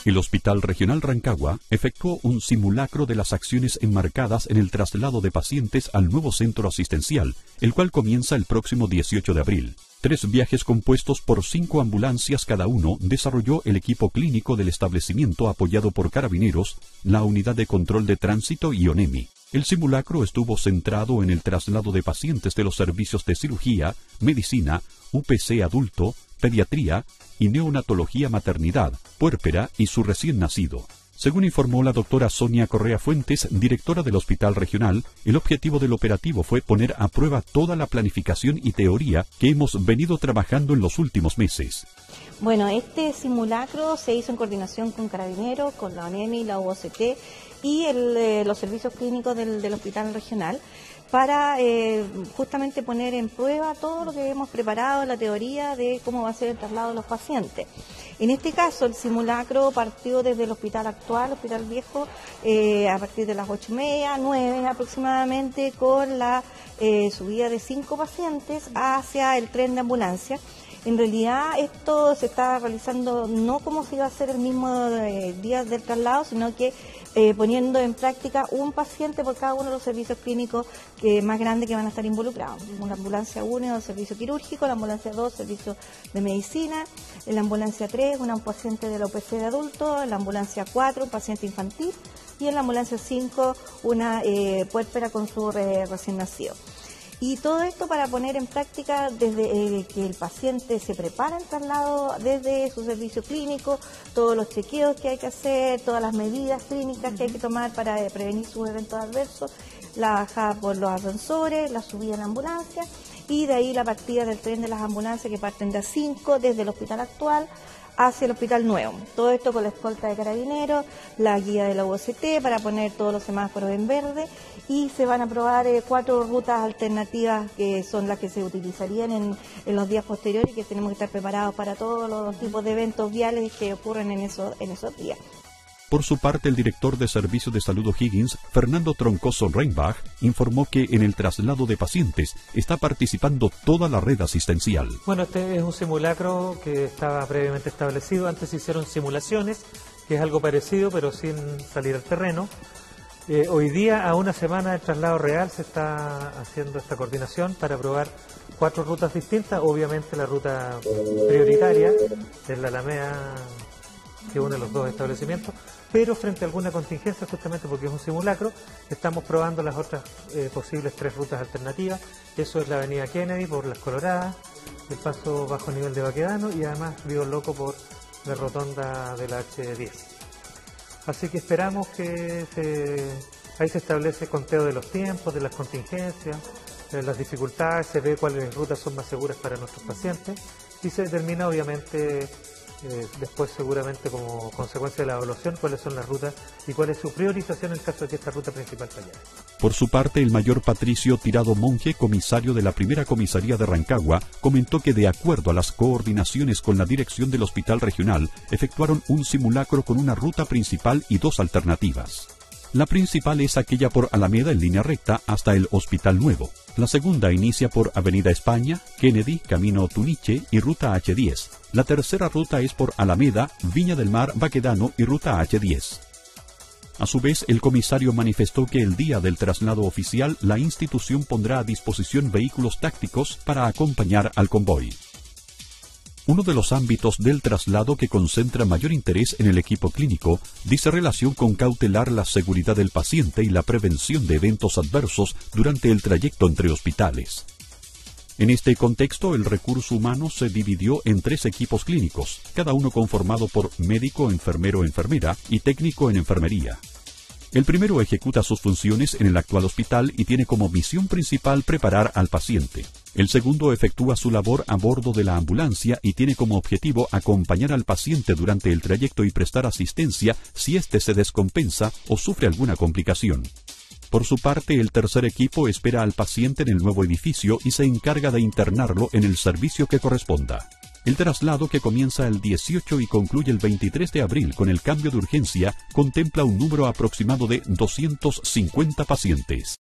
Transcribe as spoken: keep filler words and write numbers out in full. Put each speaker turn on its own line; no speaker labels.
El Hospital Regional Rancagua efectuó un simulacro de las acciones enmarcadas en el traslado de pacientes al nuevo centro asistencial, el cual comienza el próximo dieciocho de abril. Tres viajes compuestos por cinco ambulancias cada uno desarrolló el equipo clínico del establecimiento apoyado por Carabineros, la Unidad de Control de Tránsito y ONEMI. El simulacro estuvo centrado en el traslado de pacientes de los servicios de cirugía, medicina, U P C adulto, pediatría y neonatología maternidad, puérpera y su recién nacido. Según informó la doctora Sonia Correa Fuentes, directora del Hospital Regional, el objetivo del operativo fue poner a prueba toda la planificación y teoría que hemos venido trabajando en los últimos meses.
Bueno, este simulacro se hizo en coordinación con Carabineros, con la ONEMI, la U O C T y el, eh, los servicios clínicos del, del Hospital Regional para eh, justamente poner en prueba todo lo que hemos preparado, la teoría de cómo va a ser el traslado de los pacientes. En este caso, el simulacro partió desde el hospital actual, Hospital Viejo, eh, a partir de las ocho y media, nueve aproximadamente, con la eh, subida de cinco pacientes hacia el tren de ambulancia. En realidad esto se está realizando no como se iba a hacer el mismo eh, día del traslado, sino que eh, poniendo en práctica un paciente por cada uno de los servicios clínicos que, más grandes que van a estar involucrados. La ambulancia uno, el servicio quirúrgico, la ambulancia dos, servicio de medicina, la ambulancia tres, un paciente de la U P C de adulto, la ambulancia cuatro, un paciente infantil y en la ambulancia cinco, una eh, puérpera con su eh, recién nacido. Y todo esto para poner en práctica desde eh, que el paciente se prepara el traslado desde su servicio clínico, todos los chequeos que hay que hacer, todas las medidas clínicas que hay que tomar para eh, prevenir sus eventos adversos, la bajada por los ascensores, la subida en la ambulancia y de ahí la partida del tren de las ambulancias que parten de A cinco desde el hospital actual hacia el hospital nuevo. Todo esto con la escolta de Carabineros, la guía de la U O C T para poner todos los semáforos en verde y se van a probar eh, cuatro rutas alternativas que son las que se utilizarían en, en los días posteriores y que tenemos que estar preparados para todos los tipos de eventos viales que ocurren en esos, en esos días.
Por su parte, el director de Servicio de Salud O'Higgins, Fernando Troncoso Reinbach, informó que en el traslado de pacientes está participando toda la red asistencial.
Bueno, este es un simulacro que estaba previamente establecido. Antes se hicieron simulaciones, que es algo parecido, pero sin salir al terreno. Eh, hoy día, a una semana del traslado real, se está haciendo esta coordinación para probar cuatro rutas distintas. Obviamente la ruta prioritaria es la Alameda, que une los dos establecimientos, pero frente a alguna contingencia, justamente porque es un simulacro, estamos probando las otras eh, posibles tres rutas alternativas. Eso es la avenida Kennedy por Las Coloradas, el paso bajo nivel de Baquedano y además Río Loco por la rotonda de la H diez. Así que esperamos que se, ahí se establece conteo de los tiempos, de las contingencias, de las dificultades, se ve cuáles rutas son más seguras para nuestros pacientes y se determina obviamente Eh, después seguramente como consecuencia de la evaluación cuáles son las rutas y cuál es su priorización en caso de que esta ruta principal fallara.
Por su parte, el mayor Patricio Tirado Monje, comisario de la primera comisaría de Rancagua, comentó que de acuerdo a las coordinaciones con la dirección del Hospital Regional, efectuaron un simulacro con una ruta principal y dos alternativas. La principal es aquella por Alameda en línea recta hasta el Hospital Nuevo. La segunda inicia por Avenida España, Kennedy, Camino Tuniche y Ruta H diez. La tercera ruta es por Alameda, Viña del Mar, Baquedano y Ruta H diez. A su vez, el comisario manifestó que el día del traslado oficial la institución pondrá a disposición vehículos tácticos para acompañar al convoy. Uno de los ámbitos del traslado que concentra mayor interés en el equipo clínico dice relación con cautelar la seguridad del paciente y la prevención de eventos adversos durante el trayecto entre hospitales. En este contexto, el recurso humano se dividió en tres equipos clínicos, cada uno conformado por médico, enfermero, enfermera y técnico en enfermería. El primero ejecuta sus funciones en el actual hospital y tiene como misión principal preparar al paciente. El segundo efectúa su labor a bordo de la ambulancia y tiene como objetivo acompañar al paciente durante el trayecto y prestar asistencia si éste se descompensa o sufre alguna complicación. Por su parte, el tercer equipo espera al paciente en el nuevo edificio y se encarga de internarlo en el servicio que corresponda. El traslado, que comienza el dieciocho y concluye el veintitrés de abril con el cambio de urgencia, contempla un número aproximado de doscientos cincuenta pacientes.